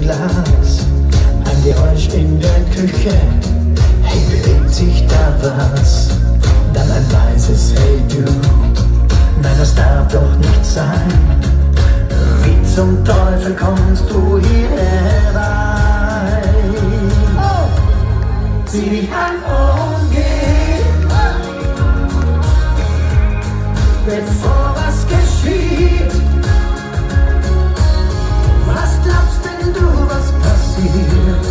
Glas, ein Geräusch in der Küche. Hey, bewegt sich da was? Dann ein leises Hey du. Nein, das darf doch nicht sein. Wie zum Teufel kommst du hier herein? Oh. Sieh dich an und geh, bevor was geschieht. Was glaubst denn du, was passiert,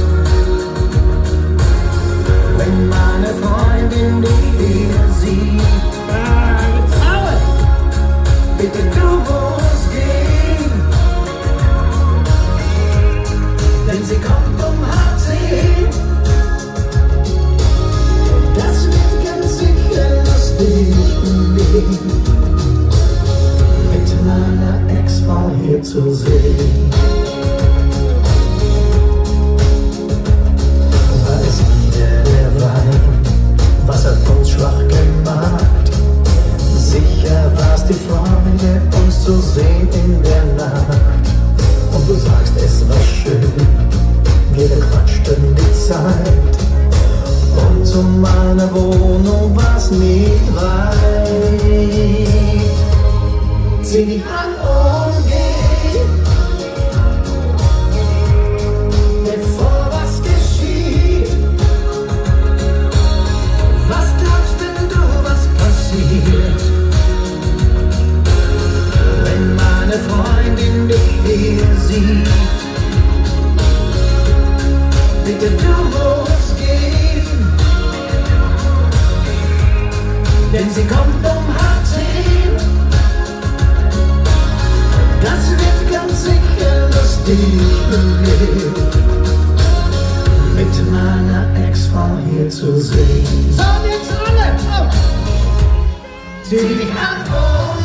wenn meine Freundin dich hier sieht? Bitte, du musst gehen, denn sie kommt um 9:30. Das wird ganz sicher lustig mit meiner Ex-Frau hier zu sehen. War es wieder der Wein, was hat uns schwach gemacht? Sicher war's die Freude, uns zu sehen in der Nacht. Und du sagst, es war schön, wir bequatschten die Zeit. Und zu meiner Wohnung war's nicht weit. Zieh dich an und geh, bevor was geschieht. Was glaubst denn du, was passiert, wenn meine Freundin dich hier sieht? Bitte, du musst gehen, denn sie kommt um 9:30. Das wird ganz sicher lustig mit meiner Ex-Frau hier zu sehen. So, jetzt alle! Oh. Sieh dich an, oh.